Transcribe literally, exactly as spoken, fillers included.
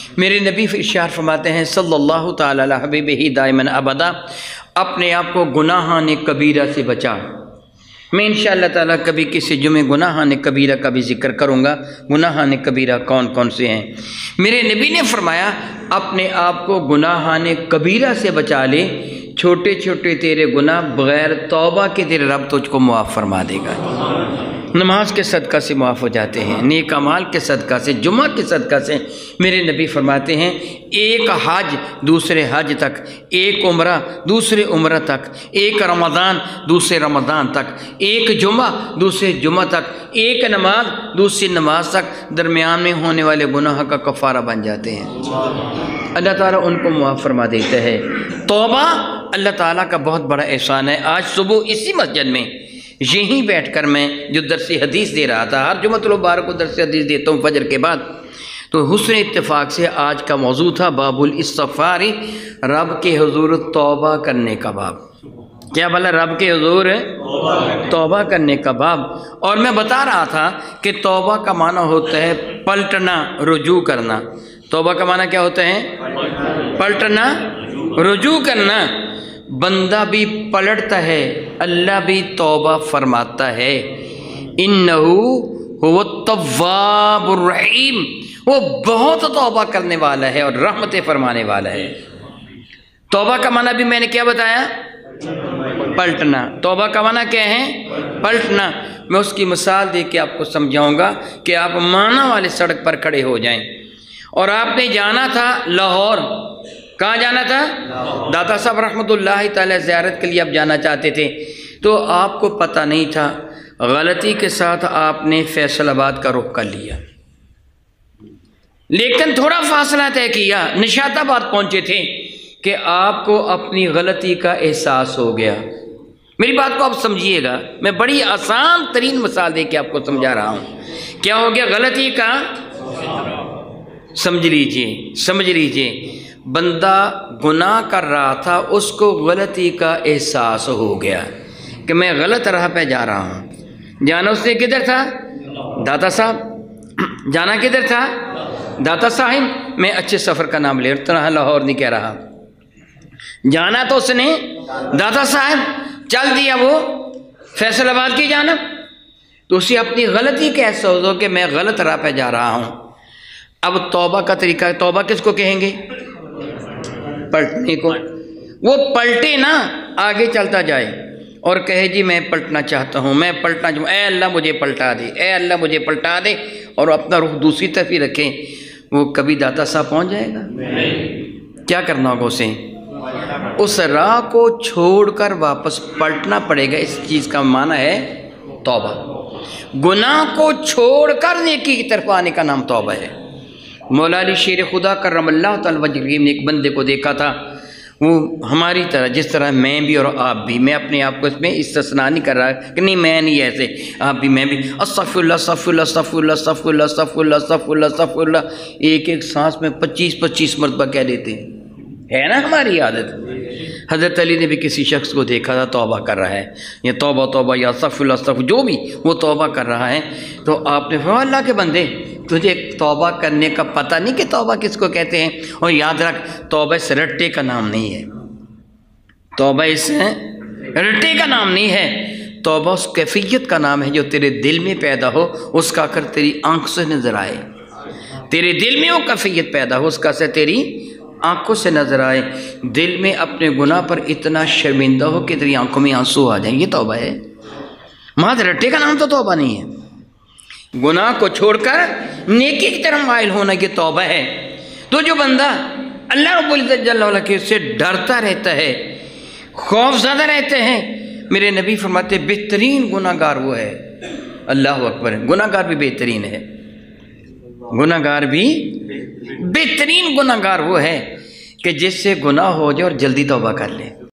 میرے نبی ارشاد فرماتے ہیں صلی اللہ تعالی علی حبیبہ دائماً ابدا، اپنے آپ کو گناہان کبیرہ سے بچا۔ میں انشاءاللہ تعالیٰ کبھی کسی جمعے گناہان کبیرہ کا بھی ذکر کروں گا، گناہان کبیرہ کون کون سے ہیں۔ میرے نبی نے فرمایا اپنے آپ کو گناہان کبیرہ سے بچا لے، چھوٹے چھوٹے تیرے گناہ بغیر توبہ کے تیرے رب تجھ کو معاف فرما دے گا۔ نماز کے صدقہ سے معاف ہو جاتے ہیں، نیک اعمال کے صدقہ سے، جمعہ کے صدقہ سے۔ میرے نبی فرماتے ہیں ایک حج دوسرے حج تک، ایک عمرہ دوسرے عمرہ تک، ایک رمضان دوسرے رمضان تک، ایک جمعہ دوسرے جمعہ تک، ایک نماز دوسری نماز تک درمیان میں ہونے والے گناہ کا کفارہ بن جاتے ہیں۔ اللہ تعالیٰ ان کو معاف فرما دیتا ہے۔ توبہ اللہ تعالیٰ کا بہت بڑا احسان ہے۔ آج صبح اسی مسجد میں یہیں بیٹھ کر میں جو درس حدیث دے رہا تھا، ہر جمعۃ المبارک کو درس حدیث دیتا ہوں فجر کے بعد، تو حسن اتفاق سے آج کا موضوع تھا باب الاستغفار، رب کے حضور توبہ کرنے کا باب۔ کیا بلا رب کے حضور توبہ کرنے کا باب۔ اور میں بتا رہا تھا کہ توبہ کا معنی ہوتا ہے پلٹنا، رجوع کرنا۔ توبہ کا معنی کیا ہوتا ہے؟ پلٹنا، رجوع کرنا۔ بندہ بھی پلٹتا ہے، اللہ بھی توبہ فرماتا ہے۔ انہو هو التواب الرحیم، وہ بہت توبہ کرنے والا ہے اور رحمت فرمانے والا ہے۔ توبہ کا معنی بھی میں نے کیا بتایا؟ پلٹنا۔ توبہ کا معنی کیا ہے؟ پلٹنا۔ میں اس کی مثال دے کے آپ کو سمجھاؤں گا کہ آپ مانا والے سڑک پر کھڑے ہو جائیں اور آپ نے جانا تھا لاہور۔ کہاں جانا تھا؟ داتا صاحب رحمۃ اللہ تعالی زیارت کے لیے آپ جانا چاہتے تھے، تو آپ کو پتہ نہیں تھا، غلطی کے ساتھ آپ نے فیصل آباد کا رخ کر لیا، لیکن تھوڑا فاصلہ طے کیا، نشاط آباد پہنچے تھے کہ آپ کو اپنی غلطی کا احساس ہو گیا۔ میری بات کو آپ سمجھیے گا، میں بڑی آسان ترین مثال دے کے آپ کو سمجھا رہا ہوں۔ کیا ہو گیا؟ غلطی کا، سمجھ لیجئے سمجھ لیجئے بندہ گناہ کر رہا تھا، اس کو غلطی کا احساس ہو گیا کہ میں غلط راہ پہ جا رہا ہوں۔ جانا اس نے کدھر تھا؟ داتا صاحب۔ جانا کدھر تھا؟ داتا صاحب۔ میں اچھے سفر کا نام لے رہا، لاہور نہیں کہہ رہا۔ جانا تو اس نے داتا صاحب، چل دیا وہ فیصل آباد کی جانب، تو اسے اپنی غلطی کا احساس ہو کہ میں غلط راہ پہ جا رہا ہوں۔ اب توبہ کا طریقہ، توبہ کس کو کہیں گے؟ پلٹنے کو۔ وہ پلٹے نا، آگے چلتا جائے اور کہے جی میں پلٹنا چاہتا ہوں، میں پلٹنا چاہتا ہوں، اے اللہ مجھے پلٹا دے، اے اللہ مجھے پلٹا دے، اور اپنا رخ دوسری طرف ہی رکھے، وہ کبھی داتا صاحب پہنچ جائے گا؟ کیا کرنا ہوگا اسے؟ اس راہ کو چھوڑ کر واپس پلٹنا پڑے گا۔ اس چیز کا معنی ہے توبہ۔ گناہ کو چھوڑ کر نیکی کی طرف آنے کا نام توبہ ہے۔ مولا علی شیر خدا کرم اللہ تعالی وجہ نے ایک بندے کو دیکھا تھا، وہ ہماری طرح، جس طرح میں بھی اور آپ بھی، میں اپنے آپ کو اس میں استثناء نہیں کر رہا کہ نہیں میں نہیں ایسے، آپ بھی میں بھی، استغفر اللہ استغفر اللہ استغفر اللہ استغفر اللہ استغفر اللہ استغفر اللہ استغفر اللہ، ایک ایک سانس میں پچیس پچیس مرتبہ کہہ دیتے ہیں، ہے نا ہماری عادت۔ حضرت علی نے بھی کسی شخص کو دیکھا تھا توبہ کر رہا ہے، یا توبہ توبہ یا استغفر اللہ استغفر، جو بھی وہ توبہ کر رہا ہے، تو آپ نے فرمایا اللہ کے بندے تجھے توبہ کرنے کا پتہ نہیں کہ توبہ کس کو کہتے ہیں؟ اور یاد رکھ توبہ اس رٹے کا نام نہیں ہے، توبہ اس رٹے کا نام نہیں ہے، توبہ اس کیفیت کا نام ہے جو تیرے دل میں پیدا ہو، اس کا اثر تیری آنکھ سے نظر آئے، تیرے دل میں وہ کیفیت پیدا ہو، اس کا اثر تیری آنکھوں سے نظر آئے، دل میں اپنے گناہ پر اتنا شرمندہ ہو کہ تیری آنکھوں میں آنسو آ جائیں، یہ توبہ ہے۔ محض رٹے کا نام تو توبہ نہیں ہے۔ گناہ کو چھوڑ کر نیکی کی طرف مائل ہونا یہ توبہ ہے۔ تو جو بندہ اللہ رب العزت جل وعلا کے سے ڈرتا رہتا ہے، خوف زدہ رہتے ہیں، میرے نبی فرماتے بہترین گناہ گار وہ ہے، اللہ اکبر، گناہ گار بھی بہترین ہے، گناہ گار بھی بہترین گناہ گار وہ ہے کہ جس سے گناہ ہو جائے اور جلدی توبہ کر لے۔